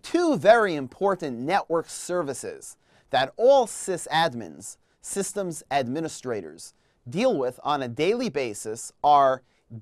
Two very important network services that all sysadmins, systems administrators, deal with on a daily basis are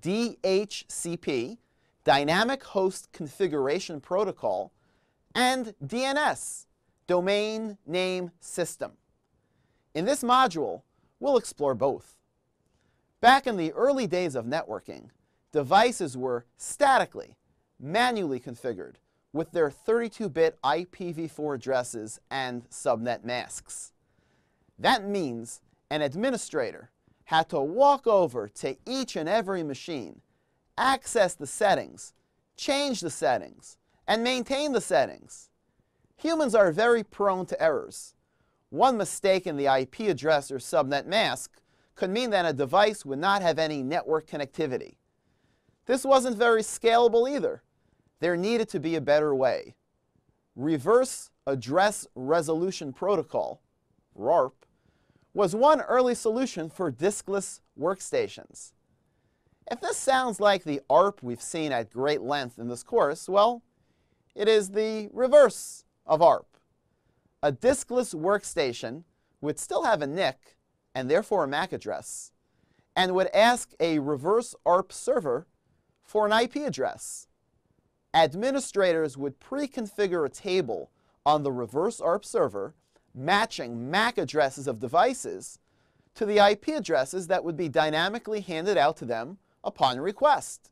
DHCP, Dynamic Host Configuration Protocol, and DNS, Domain Name System. In this module, we'll explore both. Back in the early days of networking, devices were statically, manually configured with their 32-bit IPv4 addresses and subnet masks. That means an administrator had to walk over to each and every machine, access the settings, change the settings, and maintain the settings. Humans are very prone to errors. One mistake in the IP address or subnet mask could mean that a device would not have any network connectivity. This wasn't very scalable either. There needed to be a better way. Reverse Address Resolution Protocol, RARP, was one early solution for diskless workstations. If this sounds like the ARP we've seen at great length in this course, well, it is the reverse of ARP. A diskless workstation would still have a NIC, and therefore a MAC address, and would ask a reverse ARP server for an IP address. Administrators would pre-configure a table on the reverse ARP server matching MAC addresses of devices to the IP addresses that would be dynamically handed out to them upon request.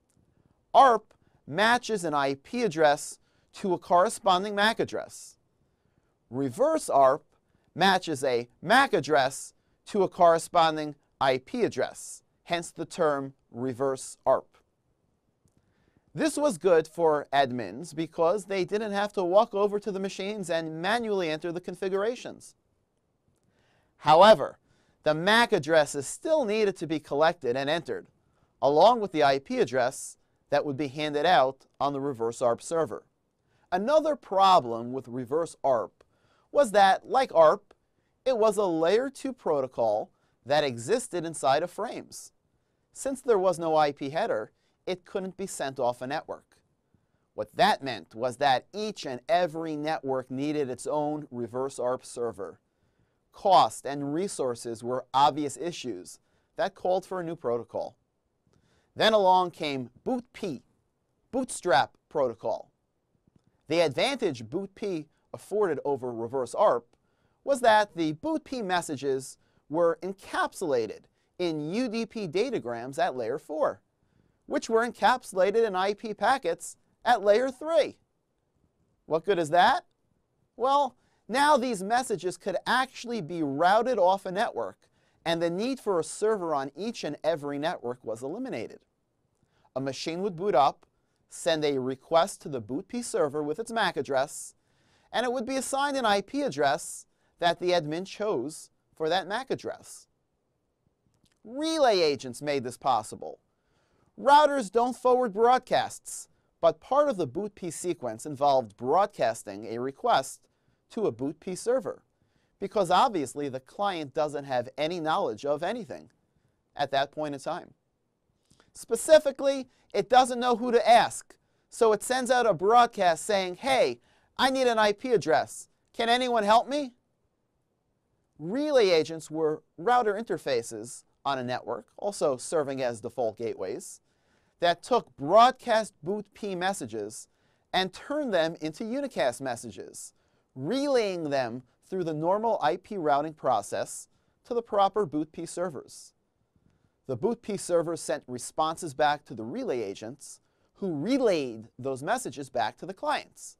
ARP matches an IP address to a corresponding MAC address. Reverse ARP matches a MAC address to a corresponding IP address, hence the term reverse ARP. This was good for admins because they didn't have to walk over to the machines and manually enter the configurations. However, the MAC addresses still needed to be collected and entered, along with the IP address that would be handed out on the reverse ARP server. Another problem with reverse ARP was that, like ARP, it was a layer 2 protocol that existed inside of frames. Since there was no IP header, it couldn't be sent off a network. What that meant was that each and every network needed its own reverse ARP server. Cost and resources were obvious issues that called for a new protocol. Then along came BootP, Bootstrap Protocol. The advantage BootP afforded over reverse ARP was that the BootP messages were encapsulated in UDP datagrams at layer 4, which were encapsulated in IP packets at layer 3. What good is that? Well, now these messages could actually be routed off a network, and the need for a server on each and every network was eliminated. A machine would boot up, send a request to the BootP server with its MAC address, and it would be assigned an IP address that the admin chose for that MAC address. Relay agents made this possible. Routers don't forward broadcasts, but part of the BootP sequence involved broadcasting a request to a BootP server, because obviously the client doesn't have any knowledge of anything at that point in time. Specifically, it doesn't know who to ask, so it sends out a broadcast saying, "Hey, I need an IP address. Can anyone help me?" Relay agents were router interfaces on a network, also serving as default gateways, that took broadcast BootP messages and turned them into unicast messages, relaying them through the normal IP routing process to the proper BootP servers. The BootP servers sent responses back to the relay agents, who relayed those messages back to the clients.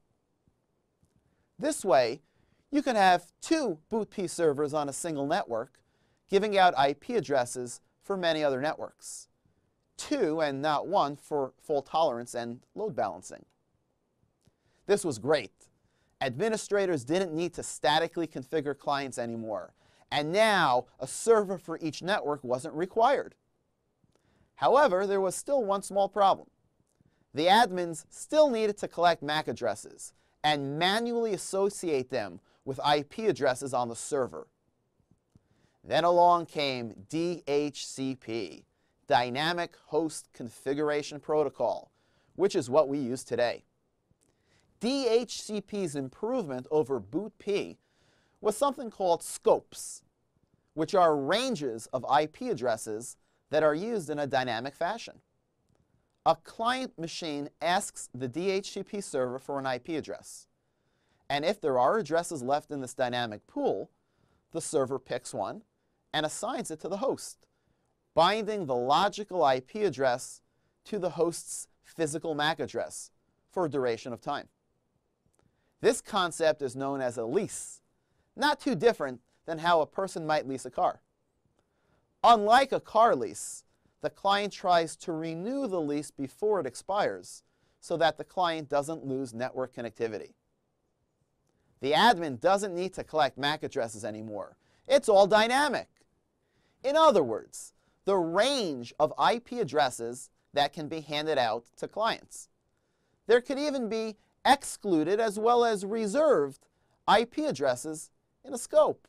This way, you can have two BootP servers on a single network, giving out IP addresses for many other networks. Two and not one for fault tolerance and load balancing. This was great. Administrators didn't need to statically configure clients anymore, and now a server for each network wasn't required. However, there was still one small problem. The admins still needed to collect MAC addresses and manually associate them with IP addresses on the server. Then along came DHCP, Dynamic Host Configuration Protocol, which is what we use today. DHCP's improvement over BootP was something called scopes, which are ranges of IP addresses that are used in a dynamic fashion. A client machine asks the DHCP server for an IP address, and if there are addresses left in this dynamic pool, the server picks one and assigns it to the host, binding the logical IP address to the host's physical MAC address for a duration of time. This concept is known as a lease, not too different than how a person might lease a car. Unlike a car lease, the client tries to renew the lease before it expires so that the client doesn't lose network connectivity. The admin doesn't need to collect MAC addresses anymore. It's all dynamic. In other words, the range of IP addresses that can be handed out to clients. There could even be excluded as well as reserved IP addresses in a scope.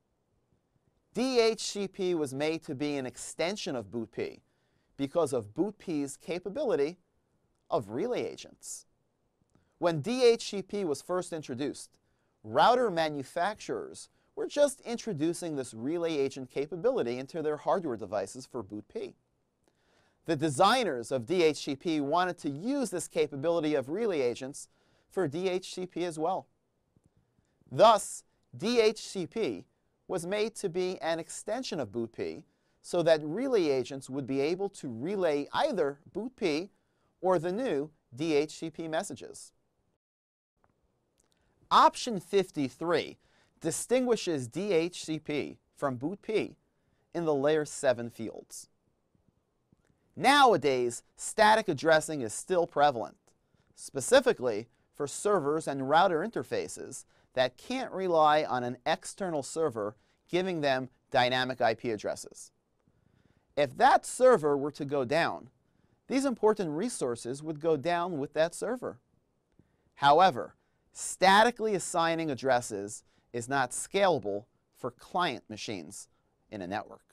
DHCP was made to be an extension of BootP because of BootP's capability of relay agents. When DHCP was first introduced, router manufacturers were just introducing this relay agent capability into their hardware devices for BootP. The designers of DHCP wanted to use this capability of relay agents for DHCP as well. Thus, DHCP was made to be an extension of BootP so that relay agents would be able to relay either BootP or the new DHCP messages. Option 53 distinguishes DHCP from BootP in the Layer 7 fields. Nowadays, static addressing is still prevalent, specifically for servers and router interfaces that can't rely on an external server giving them dynamic IP addresses. If that server were to go down, these important resources would go down with that server. However, statically assigning addresses is not scalable for client machines in a network.